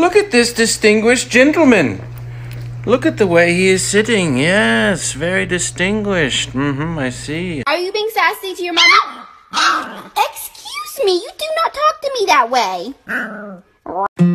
Look at this distinguished gentleman. Look at the way he is sitting. Yes, very distinguished. I see. Are you being sassy to your mother? Excuse me, you do not talk to me that way.